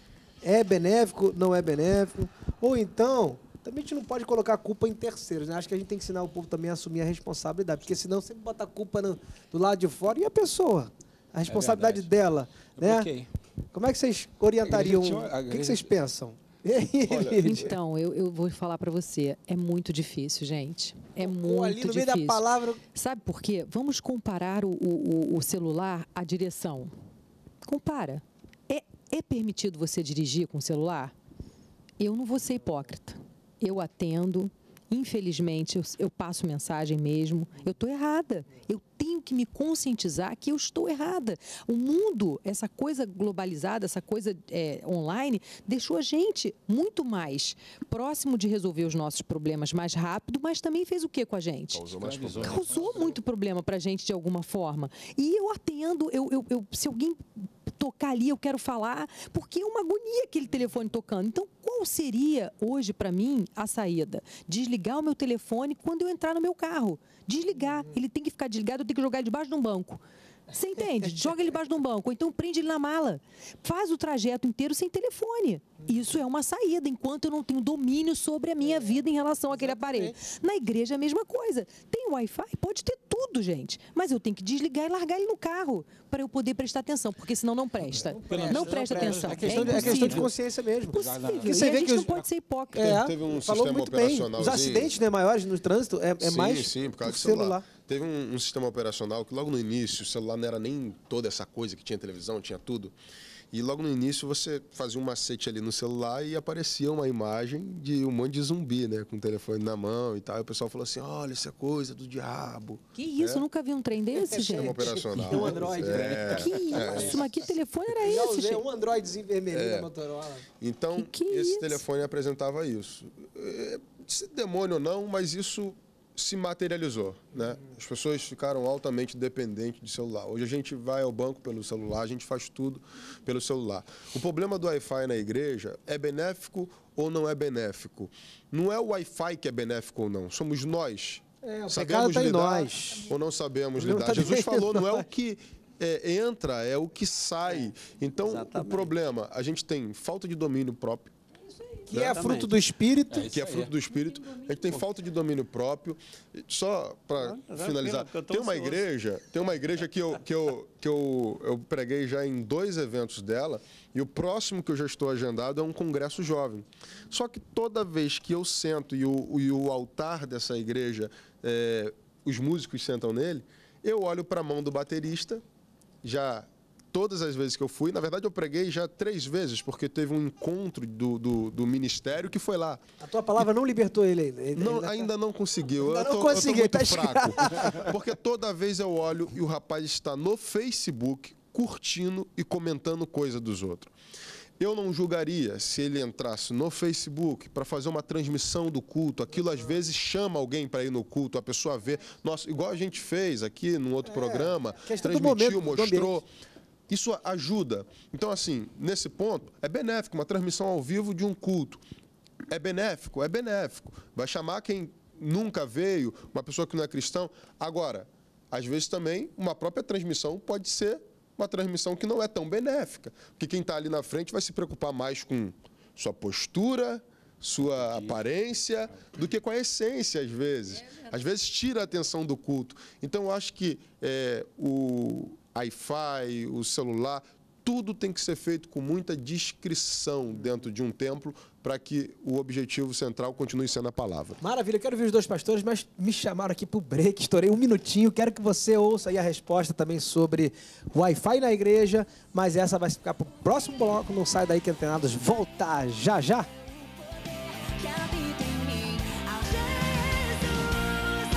É benéfico, não é benéfico? Ou então, também a gente não pode colocar a culpa em terceiros, né? Acho que a gente tem que ensinar o povo também a assumir a responsabilidade, porque senão sempre bota a culpa do lado de fora e a pessoa, a responsabilidade dela, né? Como é que vocês orientariam? O que vocês pensam? Então, eu vou falar para você, é muito difícil, gente. É muito ali no difícil. Meio da palavra... Sabe por quê? Vamos comparar o celular à direção. Compara. É permitido você dirigir com o celular? Eu não vou ser hipócrita. Eu atendo. Infelizmente, eu passo mensagem mesmo. Eu estou errada. Eu tenho que me conscientizar que eu estou errada. O mundo, essa coisa globalizada, essa coisa online, deixou a gente muito mais próximo de resolver os nossos problemas mais rápido, mas também fez o que com a gente? Causou Muito problema para a gente de alguma forma. E eu atendo, se alguém tocar ali, eu quero falar, porque é uma agonia aquele telefone tocando. Então, qual seria hoje para mim a saída? Desligar o meu telefone quando eu entrar no meu carro. Desligar. Ele tem que ficar desligado, eu tenho que jogar ele debaixo de um banco. Você entende? Joga ele debaixo de um banco, ou então prende ele na mala. Faz o trajeto inteiro sem telefone. Isso é uma saída, enquanto eu não tenho domínio sobre a minha vida em relação àquele aparelho. Na igreja é a mesma coisa. Tem Wi-Fi? Pode ter tudo, gente. Mas eu tenho que desligar e largar ele no carro para eu poder prestar atenção, porque senão não presta. Não presta atenção. É questão de consciência mesmo. Impossível. Porque E você a vê gente que não pode ser hipócrita. Teve um falou sistema muito bem. Os operacionalzinho. acidentes, né, maiores no trânsito é mais Sim, por causa do do celular. Teve um sistema operacional que logo no início o celular não era nem toda essa coisa que tinha televisão, tinha tudo. E logo no início você fazia um macete ali no celular e aparecia uma imagem de um monte de zumbi, né? Com o telefone na mão e tal. E o pessoal falou assim, olha, isso é coisa do diabo. Que isso? Eu nunca vi um trem desse, gente. Sistema operacional. Um Android. Que isso? Mas que telefone era Já esse, usei gente? um Androidzinho vermelhinho da Motorola. Então, Que é esse isso? telefone apresentava isso. Se demônio ou não, mas isso se materializou, né? As pessoas ficaram altamente dependentes de celular. Hoje a gente vai ao banco pelo celular, a gente faz tudo pelo celular. O problema do Wi-Fi na igreja é benéfico ou não é benéfico? Não é o Wi-Fi que é benéfico ou não, somos nós. O pecado Sabemos tá em lidar nós. ou não sabemos Não lidar. tá Jesus bem falou, não é nós. o que entra, é o que sai. Então, o problema, a gente tem falta de domínio próprio, Que é fruto do Espírito. que é fruto do Espírito. A gente tem falta de domínio próprio. Só para finalizar, tem uma igreja que eu preguei já em 2 eventos dela, e o próximo que eu já estou agendado é um congresso jovem. Só que toda vez que eu sento e o altar dessa igreja, os músicos sentam nele, eu olho para a mão do baterista, já... Todas as vezes que eu fui, na verdade eu preguei já 3 vezes, porque teve um encontro do ministério que foi lá. A tua palavra não libertou ele ainda. Ainda não conseguiu. Ainda eu não tô conseguiu, muito tá fraco. Porque toda vez eu olho e o rapaz está no Facebook curtindo e comentando coisa dos outros. Eu não julgaria se ele entrasse no Facebook para fazer uma transmissão do culto. Aquilo às vezes chama alguém para ir no culto, a pessoa vê. Nossa, igual a gente fez aqui num outro programa, questão do transmitiu, momento, do mostrou. ambiente. Isso ajuda. Então, assim, nesse ponto, é benéfico. Uma transmissão ao vivo de um culto. É benéfico? É benéfico. Vai chamar quem nunca veio, uma pessoa que não é cristão. Agora, às vezes também, uma própria transmissão pode ser uma transmissão que não é tão benéfica. Porque quem está ali na frente vai se preocupar mais com sua postura, sua aparência, do que com a essência, às vezes. Às vezes tira a atenção do culto. Então, eu acho que o Wi-Fi, o celular, tudo tem que ser feito com muita discrição dentro de um templo para que o objetivo central continue sendo a palavra. Maravilha, eu quero ver os 2 pastores, mas me chamaram aqui para o break, estourei 1 minutinho, quero que você ouça aí a resposta também sobre Wi-Fi na igreja, mas essa vai ficar para o próximo bloco, não sai daí que Antenados volta já já. Que habita em mim, ao Jesus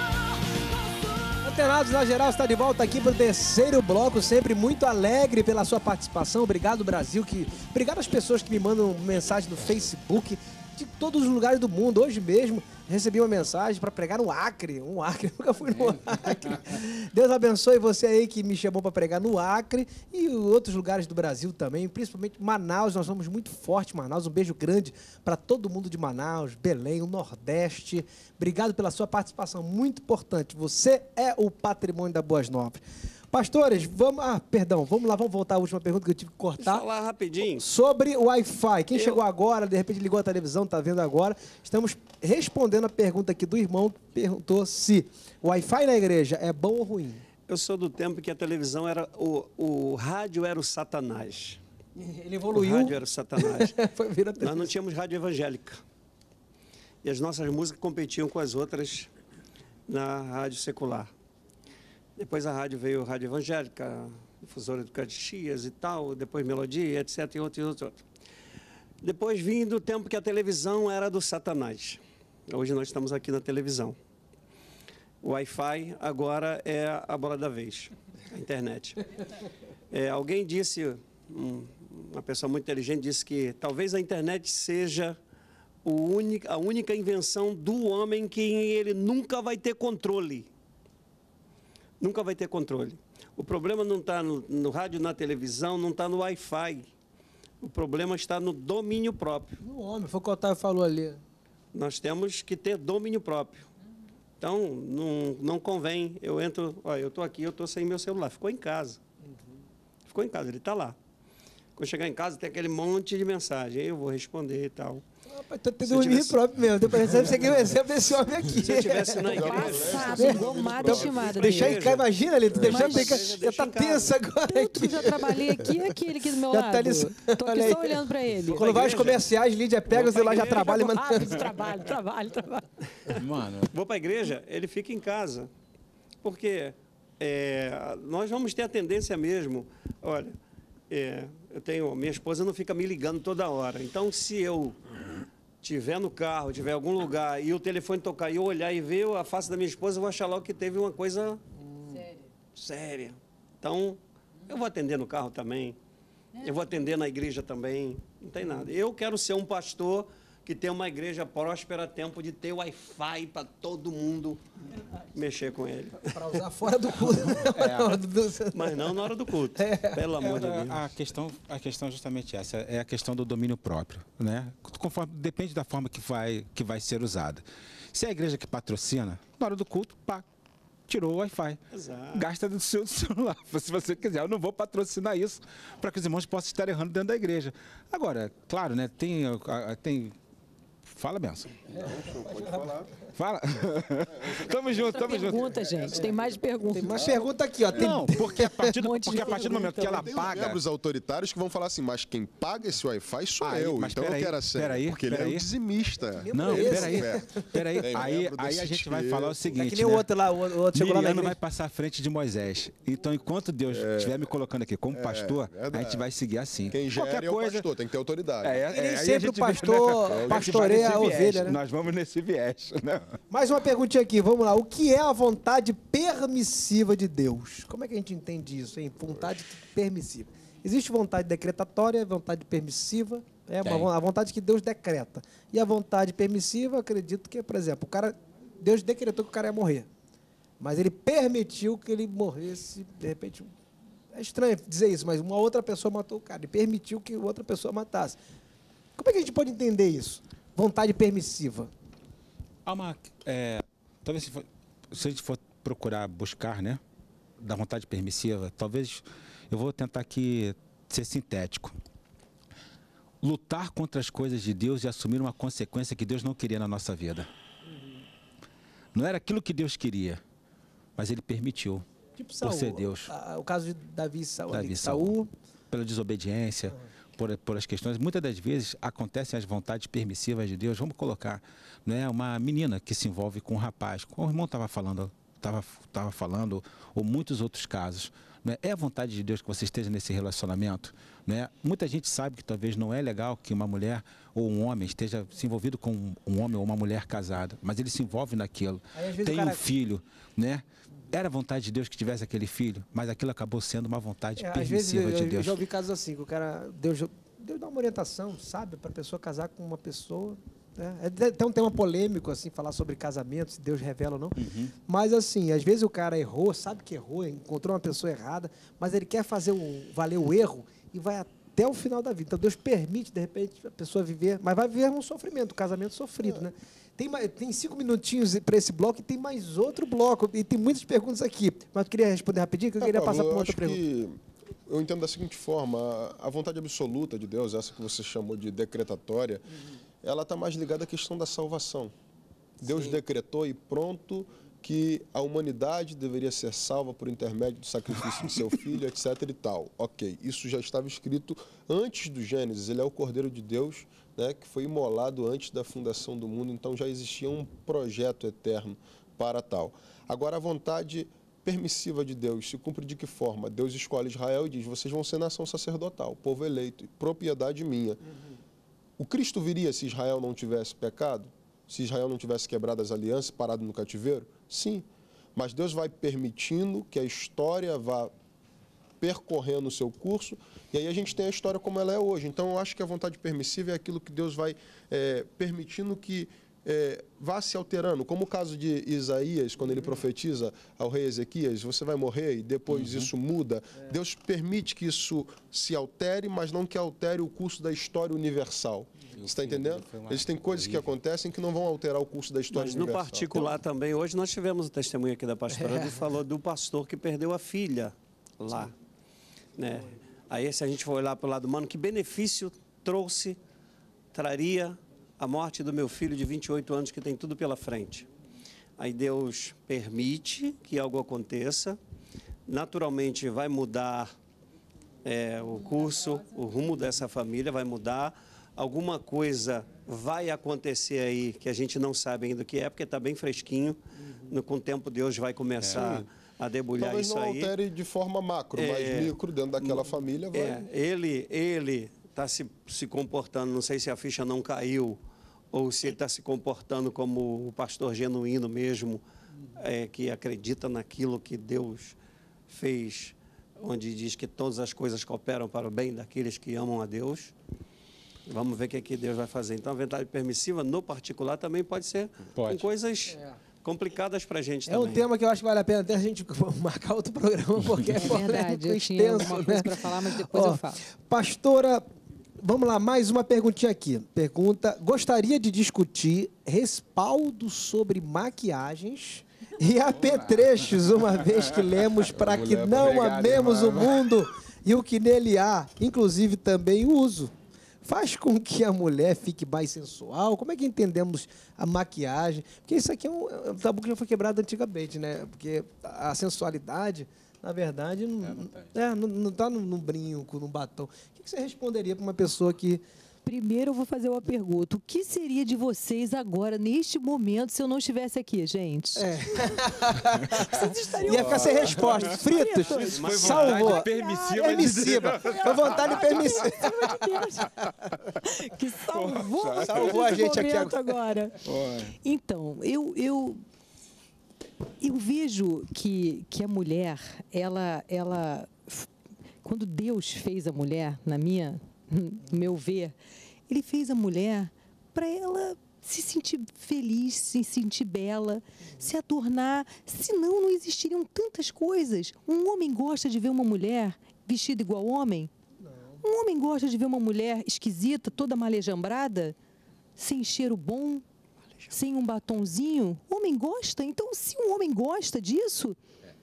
autor. Antenados na geral está de volta aqui para o 3º bloco, sempre muito alegre pela sua participação. Obrigado, Brasil, obrigado às pessoas que me mandam mensagem no Facebook de todos os lugares do mundo. Hoje mesmo recebi uma mensagem para pregar no Acre. Nunca fui no Acre. Deus abençoe você aí que me chamou para pregar no Acre e outros lugares do Brasil também, principalmente Manaus. Nós somos muito fortes, Manaus. Um beijo grande para todo mundo de Manaus, Belém, o Nordeste. Obrigado pela sua participação, muito importante. Você é o patrimônio da Boas Novas. Pastores, vamos lá, vamos voltar à última pergunta que eu tive que cortar. Falar rapidinho. Sobre o Wi-Fi. Quem chegou agora, de repente ligou a televisão, está vendo agora. Estamos respondendo a pergunta aqui do irmão que perguntou se o Wi-Fi na igreja é bom ou ruim. Eu sou do tempo que a televisão era... O rádio era o Satanás. Ele evoluiu. O rádio era o Satanás. Virou Nós não tínhamos rádio evangélica. E as nossas músicas competiam com as outras na rádio secular. Depois a rádio veio a rádio evangélica, difusora do Caxias e tal, depois melodia, etc. e outro. Depois vindo o tempo que a televisão era do Satanás. Hoje nós estamos aqui na televisão. O Wi-Fi agora é a bola da vez, a internet. Alguém disse, uma pessoa muito inteligente disse que talvez a internet seja a única invenção do homem que ele nunca vai ter controle. nunca vai ter controle. O problema não está no rádio, na televisão, não está no Wi-Fi. O problema está no domínio próprio. No homem, foi o que o Otávio falou ali. Nós temos que ter domínio próprio. Então, não convém. Eu entro, olha, eu estou aqui, eu estou sem meu celular. Ficou em casa. Ficou em casa, ele está lá. Quando chegar em casa, tem aquele monte de mensagem. Aí eu vou responder e tal. Rapaz, tô tendo domínio próprio mesmo. Depois você quer um exemplo desse homem aqui. Se eu estivesse na igreja... Passado, engomada, estimada. Deixar em casa, imagina ali, tu deixando em casa. Já deixa tá em casa. tenso agora Tudo, já trabalhei aqui e aquele aqui do meu Já tá lado. ali- Tô olha aqui aí. só olhando para ele. Quando vai aos comerciais, Lídia pega o Vou pra celular, já igreja, trabalha e manda. Rápido, trabalho. Mano, Vou para a igreja, ele fica em casa. Porque nós vamos ter a tendência mesmo... Olha, minha esposa não fica me ligando toda hora. Então, se eu estiver no carro, estiver em algum lugar e o telefone tocar e eu olhar e ver a face da minha esposa, eu vou achar logo que teve uma coisa séria. Então, eu vou atender no carro também. Eu vou atender na igreja também. Não tem nada. Eu quero ser um pastor que tem uma igreja próspera a tempo de ter Wi-Fi para todo mundo mexer com ele. Pra usar fora do culto. Mas não na hora do culto. Pelo amor de Deus. a questão é justamente essa, é a questão do domínio próprio, né? Depende da forma que vai ser usada. Se é a igreja que patrocina, na hora do culto, pá, tirou o Wi-Fi. Exato. Gasta do seu celular, se você quiser. Eu não vou patrocinar isso para que os irmãos possam estar errando dentro da igreja. Agora, claro, né? Tem... Fala, Benção. Pode falar. Fala. Tamo junto. Pergunta, gente. Tem mais perguntas. Tem mais pergunta aqui, ó. Tem... Não, porque a partir do Um monte de momento que ela Tem paga... membros autoritários que vão falar assim, mas quem paga esse Wi-Fi sou Aí, eu, mas então eu peraí, quero acesso. peraí, Porque ele é peraí. um dizimista. Não, esse, peraí. Tem Aí membro a desse gente vai tipo. falar o É seguinte, que nem o né? outro lá, o outro chegou lá na Miriam vai igreja. passar à frente de Moisés. Então, enquanto Deus estiver me colocando aqui como pastor, a verdade. gente vai seguir assim. Quem gera Qualquer é o coisa... pastor, tem que ter autoridade. E nem aí a sempre gente o pastor vê, né? pastoreia A gente vai a nesse ovelha, viés, né? Nós vamos nesse viés, né? Mais uma perguntinha aqui, vamos lá. O que é a vontade permissiva de Deus? Como é que a gente entende isso, hein? Vontade permissiva. Existe vontade decretatória, vontade permissiva, a vontade que Deus decreta. E a vontade permissiva, eu acredito que, por exemplo, Deus decretou que o cara ia morrer, mas ele permitiu que ele morresse, de repente. É estranho dizer isso, mas uma outra pessoa matou o cara, ele permitiu que outra pessoa matasse. Como é que a gente pode entender isso? Vontade permissiva. Há uma... talvez se a gente for procurar buscar, né? Da vontade permissiva, talvez... Eu vou tentar aqui ser sintético. Lutar contra as coisas de Deus e assumir uma consequência que Deus não queria na nossa vida. Não era aquilo que Deus queria, mas Ele permitiu. Tipo Por ser Deus. O caso de Davi e Saul. Davi e Saul. Pela desobediência, por as questões. Muitas das vezes acontecem as vontades permissivas de Deus. Vamos colocar, né, uma menina que se envolve com um rapaz, como o irmão estava falando, ou muitos outros casos. Né? É a vontade de Deus que você esteja nesse relacionamento. Né? Muita gente sabe que talvez não é legal que uma mulher ou um homem esteja se envolvido com um homem ou uma mulher casada, mas ele se envolve naquilo. Aí, às vezes, tem o cara... um filho, né? Era a vontade de Deus que tivesse aquele filho, mas aquilo acabou sendo uma vontade Às vezes permissiva de eu Deus. já ouvi casos assim, que o cara, Deus dá uma orientação, sabe, para a pessoa casar com uma pessoa. Né? É um tema polêmico, assim, falar sobre casamento, se Deus revela ou não. Mas, assim, às vezes o cara errou, sabe que errou, encontrou uma pessoa errada, mas ele quer fazer valer o erro e vai até o final da vida. Então, Deus permite, de repente, a pessoa viver, mas vai viver um sofrimento, um casamento sofrido, né? Tem 5 minutinhos para esse bloco e tem mais outro bloco. E tem muitas perguntas aqui. Mas eu queria responder rapidinho, que eu queria passar para outra pergunta. Eu entendo da seguinte forma, a vontade absoluta de Deus, essa que você chamou de decretatória, ela está mais ligada à questão da salvação. Deus decretou e pronto que a humanidade deveria ser salva por intermédio do sacrifício de seu filho, etc. e tal. Ok, isso já estava escrito antes do Gênesis, ele é o Cordeiro de Deus, né, que foi imolado antes da fundação do mundo, então já existia um projeto eterno para tal. Agora, a vontade permissiva de Deus se cumpre de que forma? Deus escolhe Israel e diz, vocês vão ser nação sacerdotal, povo eleito, propriedade minha. O Cristo viria se Israel não tivesse pecado? Se Israel não tivesse quebrado as alianças, parado no cativeiro? Sim, mas Deus vai permitindo que a história vá percorrendo o seu curso, e aí a gente tem a história como ela é hoje. Então, eu acho que a vontade permissiva é aquilo que Deus vai permitindo que vá se alterando, como o caso de Isaías, quando ele profetiza ao rei Ezequias, você vai morrer e depois isso muda. Deus permite que isso se altere, mas não que altere o curso da história universal. Você está entendendo? Existem coisas que acontecem que não vão alterar o curso da história Mas no universal. particular também, hoje nós tivemos o testemunho aqui da pastora que falou do pastor que perdeu a filha lá. Né? Aí se a gente for olhar para o lado humano, que benefício traria a morte do meu filho de 28 anos, que tem tudo pela frente. Aí Deus permite que algo aconteça, naturalmente vai mudar o curso, o rumo dessa família vai mudar, alguma coisa vai acontecer aí que a gente não sabe ainda o que é, porque está bem fresquinho, com o tempo Deus vai começar a debulhar Talvez isso não aí. altere de forma macro, mas micro, dentro daquela família, vai... Ele está se comportando, não sei se a ficha não caiu, ou se ele está se comportando como o pastor genuíno mesmo, que acredita naquilo que Deus fez, onde diz que todas as coisas cooperam para o bem daqueles que amam a Deus. Vamos ver o que é que Deus vai fazer. Então, a verdade permissiva, no particular, também pode ser com coisas complicadas para a gente também. É um tema que eu acho que vale a pena até a gente marcar outro programa, porque é verdade, eu tinha alguma coisa para falar, mas depois eu falo. Pastora, vamos lá, mais uma perguntinha aqui. Pergunta, gostaria de discutir respaldo sobre maquiagens e apetrechos, uma vez que lemos para que não amemos o mundo e o que nele há, inclusive também o uso. Faz com que a mulher fique mais sensual? Como é que entendemos a maquiagem? Porque isso aqui é um tabu que já foi quebrado antigamente, né? Porque a sensualidade, na verdade, não está no brinco, no batom. O que você responderia para uma pessoa que... Primeiro eu vou fazer uma pergunta. O que seria de vocês agora, neste momento, se eu não estivesse aqui, gente? Vocês estariam... Ia ficar sem resposta. Fritos. Salvou. Permissiva. Foi vontade permissiva. Que salvou, salvou a gente aqui agora. Então, eu vejo que a mulher, ela, quando Deus fez a mulher, no meu ver, ele fez a mulher para ela se sentir feliz, se sentir bela, se adornar, senão não existiriam tantas coisas. Um homem gosta de ver uma mulher vestida igual homem? Um homem gosta de ver uma mulher esquisita, toda malejambrada, sem cheiro bom, sem um batonzinho? O homem gosta? Então, se um homem gosta disso,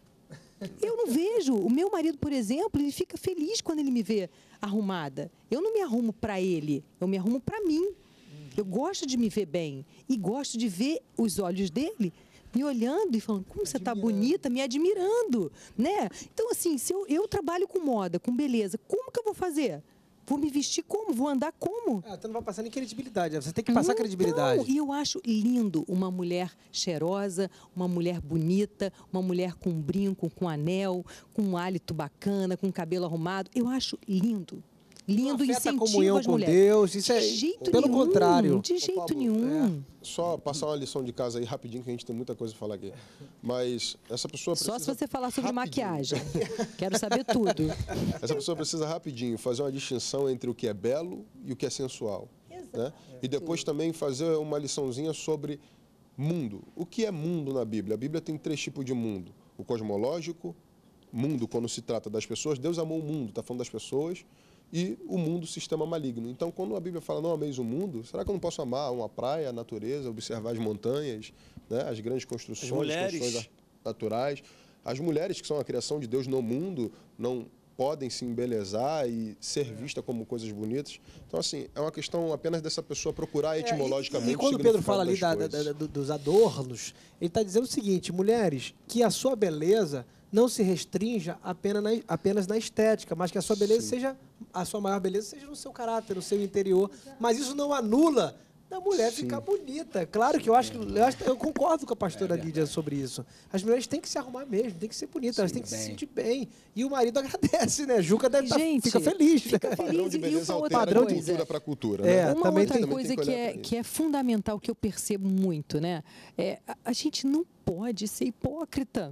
eu não vejo. O meu marido, por exemplo, ele fica feliz quando ele me vê arrumada. Eu não me arrumo para ele, eu me arrumo para mim. Eu gosto de me ver bem e gosto de ver os olhos dele me olhando e falando, como você está bonita, me admirando, né? Então, assim, se eu trabalho com moda, com beleza, como que eu vou fazer? Vou me vestir como? Vou andar como? Você não vai passar nem credibilidade, você tem que passar credibilidade. E eu acho lindo uma mulher cheirosa, uma mulher bonita, uma mulher com brinco, com anel, com um hálito bacana, com cabelo arrumado. Eu acho lindo. Lindo, incentivo comunhão às com mulheres. Deus, isso de jeito pelo nenhum, contrário. De jeito Pablo, nenhum. Só passar uma lição de casa aí rapidinho, que a gente tem muita coisa para falar aqui. Mas essa pessoa precisa... Só se você falar sobre rapidinho. maquiagem. Quero saber tudo. Essa pessoa precisa rapidinho fazer uma distinção entre o que é belo e o que é sensual. Né? E depois também fazer uma liçãozinha sobre mundo. O que é mundo na Bíblia? A Bíblia tem 3 tipos de mundo. O cosmológico, mundo quando se trata das pessoas. Deus amou o mundo, está falando das pessoas. E o mundo, sistema maligno. Então, quando a Bíblia fala não ameis o mundo, será que eu não posso amar uma praia, a natureza, observar as montanhas, né? As grandes construções, construções naturais? As mulheres, que são a criação de Deus no mundo, não podem se embelezar e ser vistas como coisas bonitas. Então, assim, é uma questão apenas dessa pessoa procurar etimologicamente E quando o Pedro fala ali dos adornos, ele está dizendo o seguinte, mulheres, que a sua beleza não se restrinja apenas na estética, mas que a sua beleza seja, a sua maior beleza seja no seu caráter, no seu interior. Mas isso não anula da mulher ficar bonita. Claro que eu concordo com a pastora Lídia sobre isso. As mulheres têm que se arrumar mesmo, têm que ser bonitas, elas têm que se sentir bem. E o marido agradece, né? Juca deve fica feliz. Fica o padrão de beleza altera de cultura para cultura. Né? Uma outra coisa que é fundamental, que eu percebo muito, né? A gente não pode ser hipócrita.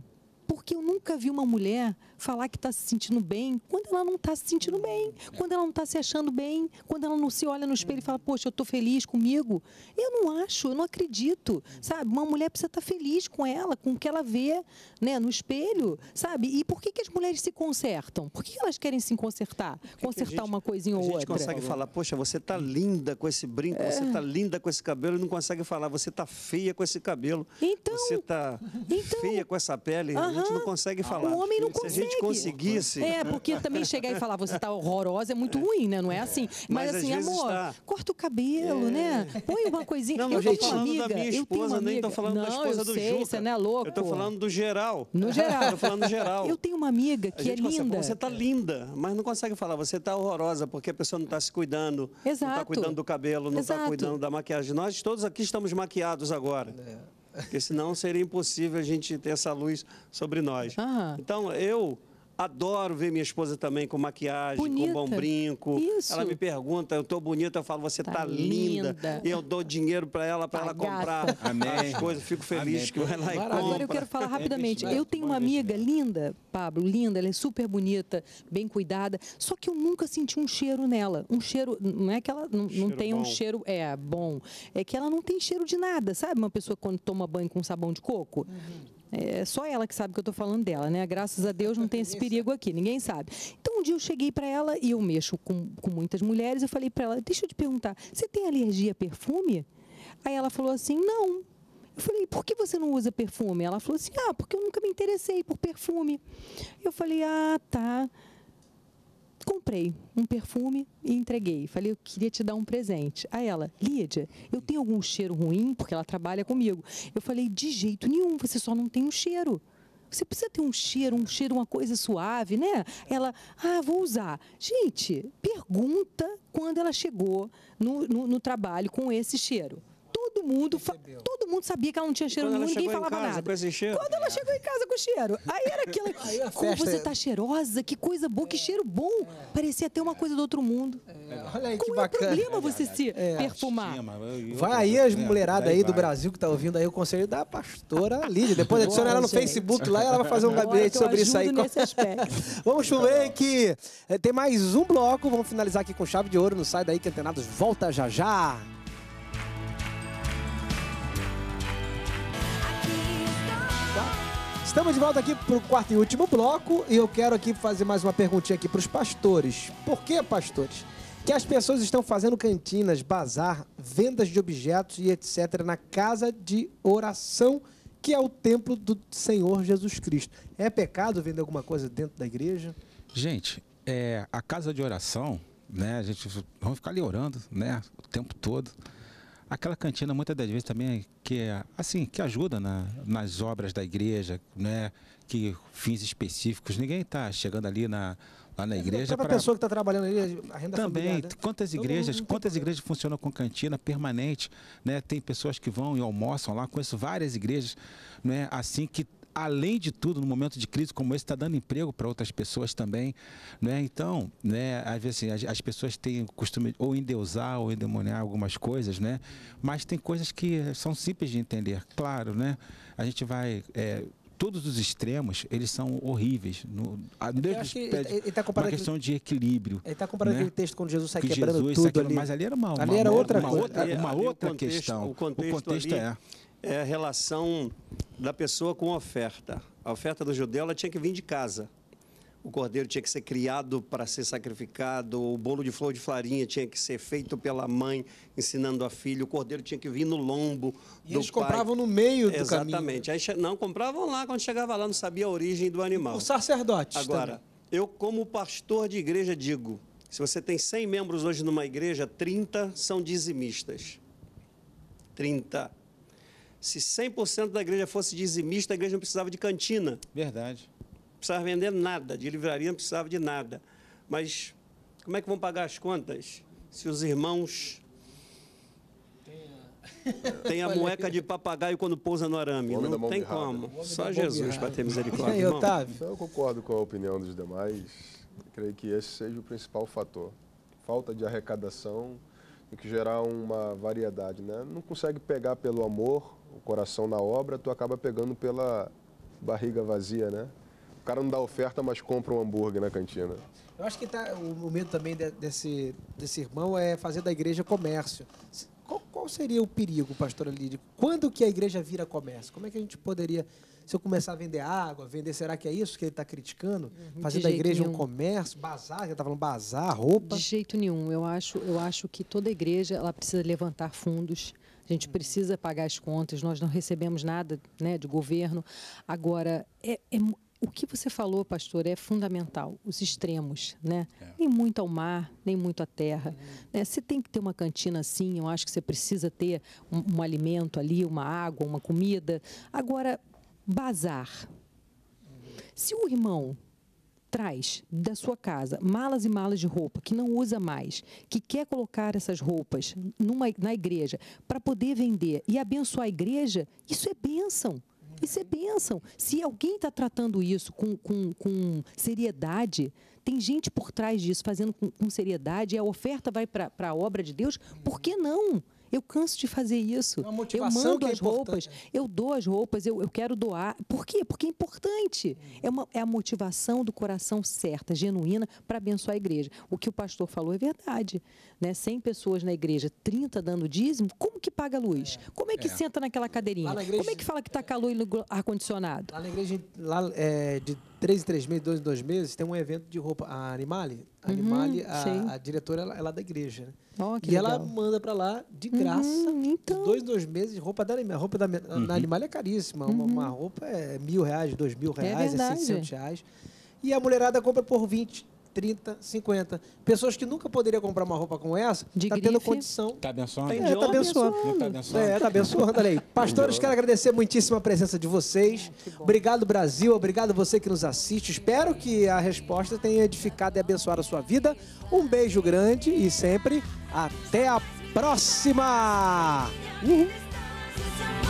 Porque eu nunca vi uma mulher falar que está se sentindo bem quando ela não está se sentindo bem, quando ela não está se achando bem, quando ela não se olha no espelho e fala, poxa, eu estou feliz comigo. Eu não acho, eu não acredito, sabe? Uma mulher precisa estar feliz com ela, com o que ela vê, né, no espelho, sabe? E por que as mulheres se consertam? Por que elas querem se consertar? Consertar uma coisinha ou outra? A gente consegue falar, poxa, você está linda com esse brinco, você está linda com esse cabelo, e não consegue falar, você está feia com esse cabelo, você está feia com essa pele, a gente não consegue falar. O homem não Se consegue. a gente conseguisse... Porque também chegar e falar, você está horrorosa, é muito ruim, né? Não é assim. Mas às assim, vezes amor, corta o cabelo, né? Põe uma coisinha. Não, eu eu tenho estou uma falando amiga, da minha eu tenho uma esposa, nem amiga. estou falando da esposa do sei, Juca. você não é louco. Eu estou falando do geral. No geral. Estou falando do geral. Eu tenho uma amiga que é linda. Você está linda, mas não consegue falar, você está horrorosa, porque a pessoa não está se cuidando, não está cuidando do cabelo, não está cuidando da maquiagem. Nós todos aqui estamos maquiados agora. Porque senão seria impossível a gente ter essa luz sobre nós. Então, eu adoro ver minha esposa também com maquiagem, com bom brinco. Isso. Ela me pergunta, eu estou bonita, eu falo, você está linda. E eu dou dinheiro para ela comprar as coisas. Fico feliz que vai lá e compra. Agora eu quero falar rapidamente. Eu tenho uma amiga linda, Pablo, linda, ela é super bonita, bem cuidada, só que eu nunca senti um cheiro nela. Um cheiro, não é que ela não tem um cheiro bom, é que ela não tem cheiro de nada, sabe? Uma pessoa quando toma banho com sabão de coco. É só ela que sabe que eu estou falando dela, né? Graças a Deus não tem esse perigo aqui, ninguém sabe. Então um dia eu cheguei para ela e eu mexo com muitas mulheres, eu falei para ela, deixa eu te perguntar, você tem alergia a perfume? Aí ela falou assim, não. Eu falei, por que você não usa perfume? Ela falou assim, porque eu nunca me interessei por perfume. Eu falei, tá. Comprei um perfume e entreguei. Falei, eu queria te dar um presente. Aí ela, Lídia, eu tenho algum cheiro ruim? Porque ela trabalha comigo. Eu falei, de jeito nenhum, você só não tem um cheiro. Você precisa ter um cheiro, uma coisa suave, né? Ela, vou usar. Gente, pergunta quando ela chegou no trabalho com esse cheiro. Todo mundo sabia que ela não tinha cheiro nenhum, ninguém falava nada. Quando ela chegou em casa com o cheiro, aí era aquilo, como você tá cheirosa, que coisa boa, que cheiro bom. Parecia até uma coisa do outro mundo. Olha aí que Qual bacana. é o problema você se perfumar? Vai aí as mulheradas aí do Brasil que tá ouvindo aí o conselho da pastora Lídia. Depois adiciona ela no Facebook lá e ela vai fazer um gabinete sobre isso aí. Nesse aspecto. Vamos chover que tem mais um bloco, vamos finalizar aqui com chave de ouro. Não sai daí que Antenados volta já já. Estamos de volta aqui para o quarto e último bloco e eu quero aqui fazer mais uma perguntinha aqui para os pastores. Por que, pastores, que as pessoas estão fazendo cantinas, bazar, vendas de objetos e etc. na casa de oração, que é o templo do Senhor Jesus Cristo? É pecado vender alguma coisa dentro da igreja? Gente, a casa de oração, né, a gente vamos ficar ali orando, né, o tempo todo. Aquela cantina, muitas das vezes, também que ajuda nas obras da igreja, né? Que fins específicos. Ninguém está chegando ali lá na igreja para a pessoa que está trabalhando ali, a renda também, familiar, né? Quantas igrejas funcionam com cantina permanente, né? Tem pessoas que vão e almoçam lá. Conheço várias igrejas, né? Assim que, além de tudo, no momento de crise como esse, está dando emprego para outras pessoas também, né? Então, né, às vezes assim, as pessoas têm o costume ou endeusar ou endemoniar algumas coisas, né? Mas tem coisas que são simples de entender. Claro, né? A gente vai... todos os extremos, eles são horríveis. Ele tá comparando uma questão de equilíbrio. Ele está comparando, né, aquele texto quando Jesus sai quebrando Jesus tudo ali. Mas ali era uma outra questão. O contexto é a relação da pessoa com a oferta. A oferta do judeu, ela tinha que vir de casa. O cordeiro tinha que ser criado para ser sacrificado, o bolo de flor de farinha tinha que ser feito pela mãe, ensinando a filha, o cordeiro tinha que vir no lombo do eles pai. Compravam no meio do Exatamente. caminho. Aí, não, compravam lá, quando chegava lá não sabia a origem do animal. O sacerdote. Agora, também. Eu como pastor de igreja digo, se você tem 100 membros hoje numa igreja, 30 são dizimistas. 30. Se 100% da igreja fosse dizimista, a igreja não precisava de cantina. Verdade. Não precisava vender nada, de livraria não precisava de nada. Mas como é que vão pagar as contas se os irmãos têm a mueca de papagaio quando pousa no arame? Não tem como. Só Jesus para ter misericórdia. Aí, Otávio? Então, eu concordo com a opinião dos demais. Eu creio que esse seja o principal fator. Falta de arrecadação, tem que gerar uma variedade, né? Não consegue pegar pelo amor, o coração na obra, tu acaba pegando pela barriga vazia, né? O cara não dá oferta, mas compra um hambúrguer na cantina. Eu acho que o medo também desse irmão é fazer da igreja comércio. Qual seria o perigo, pastora Lídia? Quando que a igreja vira comércio? Como é que a gente poderia, se eu começar a vender água, será que é isso que ele está criticando? Fazer da igreja um comércio, bazar, ele está falando bazar, roupa? De jeito nenhum. Eu acho que toda igreja ela precisa levantar fundos. A gente precisa pagar as contas, nós não recebemos nada, né, de governo. Agora, o que você falou, pastor, é fundamental, os extremos, né? Nem muito ao mar, nem muito à terra. Né? Você tem que ter uma cantina assim, eu acho que você precisa ter um alimento ali, uma água, uma comida. Agora, bazar. Se o irmão traz da sua casa malas e malas de roupa que não usa mais, que quer colocar essas roupas na igreja para poder vender e abençoar a igreja, isso é bênção. Isso é bênção. Se alguém está tratando isso com seriedade, tem gente por trás disso fazendo com seriedade, e a oferta vai para a obra de Deus, por que não? Eu canso de fazer isso. Uma motivação eu mando que é as roupas, importante. eu dou as roupas, eu quero doar. Por quê? Porque é importante. É a motivação do coração certa, genuína, para abençoar a igreja. O que o pastor falou é verdade. Né? 100 pessoas na igreja, 30 dando dízimo, como que paga a luz? Como é que senta naquela cadeirinha? Lá na igreja- Como é que fala que está calor no ar-condicionado? Lá na igreja, de 3 em 3 meses, 2 em 2 meses, tem um evento de roupa. A Animale, sei. a diretora, ela é lá da igreja, né? Ó, que E ela legal. manda pra lá de graça, então. de 2 em 2 meses, roupa da Animale. A roupa da Animale é caríssima. Uma roupa é R$1.000, R$2.000, é verdade. R$600. E a mulherada compra por 20, 30, 50. Pessoas que nunca poderiam comprar uma roupa como essa, De tá tendo grife. condição. Tá abençoando? Tá abençoando. Não tá abençoando? Tá abençoando, olha aí. Pastores, quero agradecer muitíssimo a presença de vocês. Obrigado, Brasil. Obrigado você que nos assiste. Espero que a resposta tenha edificado e abençoado a sua vida. Um beijo grande e sempre até a próxima! Uhul.